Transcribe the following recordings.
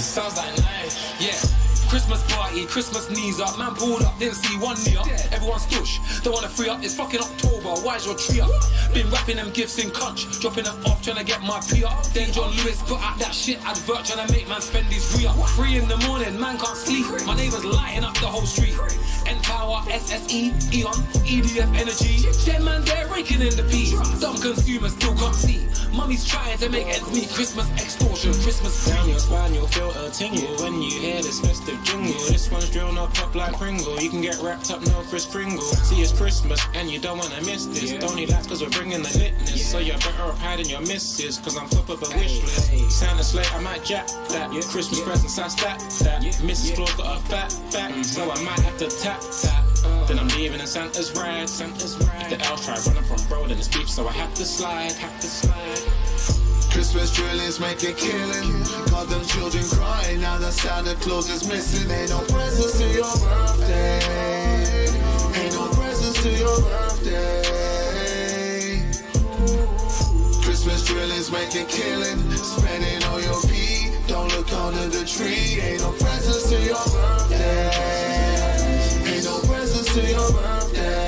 sounds like night. Yeah. Christmas party, Christmas knees up. Man pulled up, didn't see one knee up. Everyone's stush, don't wanna free up. It's fucking October, why's your tree up? Been wrapping them gifts in conch, dropping them off, trying to get my pee up. Then John Lewis put out that shit advert, trying to make man spend his free up. 3 in the morning, man can't sleep. My neighbours lighting up the whole street. N-Power, SSE, Eon, EDF Energy. Them man, they're raking in the peas. Dumb consumers still can't see. Mummy's trying to make ends meet. Christmas extortion, Christmas down your spine, you'll feel a tingle when you hear this festive jingle. This one's drilled up pop like Pringle. You can get wrapped up, no Chris Pringle. See, it's Christmas and you don't wanna miss this. Don't need lights cause we're bringing the litness. So you're better off hiding your misses, cause I'm top of a wish list. Santa sleigh, I might jack that. Christmas presents, I stack that. Mrs. Claus got a fat back, so I might have to tap that. Then I'm leaving in Santa's ride. The elves try running from road and it's beef, so I have to slide. Christmas drillings make a killing. Got them children crying now that Santa Claus is missing. Ain't no presents to your birthday. Ain't no presents to your birthday. Christmas drillings make a killing. Spending all your pee. Don't look under the tree. Ain't no presents to your birthday. Ain't no presents to your birthday.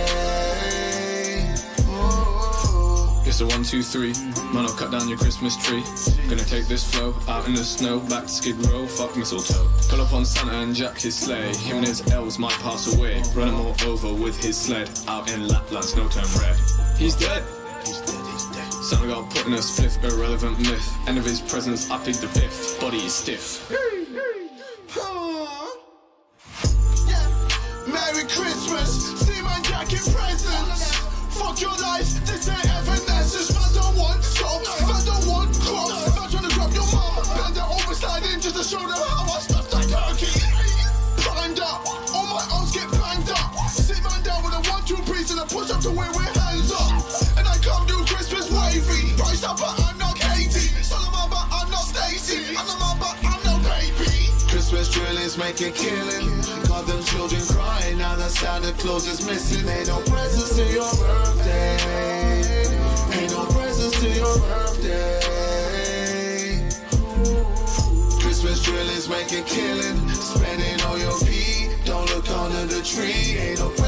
It's a 1, 2, 3. Man, I'll cut down your Christmas tree. Gonna take this flow out in the snow, back to Skid Row, fuck mistletoe. Pull up on Santa and jack his sleigh. Him and his elves might pass away. Run him all over with his sled. Out in Lapland, snow turn red. He's dead. Santa got put in a spliff, irrelevant myth. End of his presence, I plead the 5th. Body is stiff. Merry Christmas, see my jacket presents. Fuck your life, this ain't evanescence. Man don't want socks, man don't want crocs. Man trying to grab your mum, bend her over sliding just to show them how I stuffed that turkey. Primed up, all my arms get banged up. Sit man down with a 1, 2 piece and a push up to where we're hands up. And I come do Christmas wavy. Price up but I'm not Katie. Solomon but I'm not Stacy. I'm the mom but I'm no baby. Christmas drillings make a killing. Got them children crying now that Santa Claus is missing. Ain't no presents to your birthday. Ain't no presents to your birthday. Christmas drillings make a killing. Spending all your pee. Don't look under the tree. Ain't no